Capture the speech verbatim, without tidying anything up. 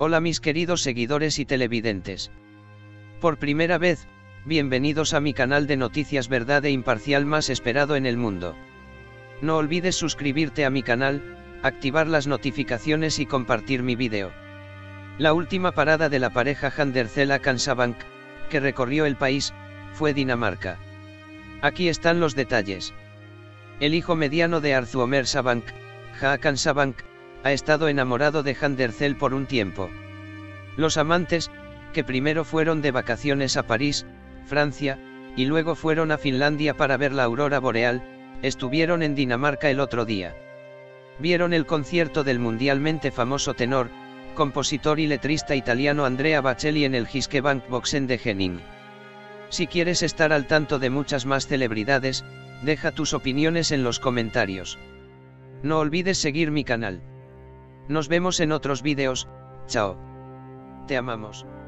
Hola mis queridos seguidores y televidentes. Por primera vez, bienvenidos a mi canal de noticias verdad e imparcial más esperado en el mundo. No olvides suscribirte a mi canal, activar las notificaciones y compartir mi vídeo. La última parada de la pareja Handercel Kansabank, que recorrió el país, fue Dinamarca. Aquí están los detalles. El hijo mediano de Arthur Sabank, Håkan Sabank, ha estado enamorado de Handercel por un tiempo. Los amantes, que primero fueron de vacaciones a París, Francia, y luego fueron a Finlandia para ver la aurora boreal, estuvieron en Dinamarca el otro día. Vieron el concierto del mundialmente famoso tenor, compositor y letrista italiano Andrea Bocelli en el Jyske Bankboxen de Henning. Si quieres estar al tanto de muchas más celebridades, deja tus opiniones en los comentarios. No olvides seguir mi canal. Nos vemos en otros vídeos, chao. Te amamos.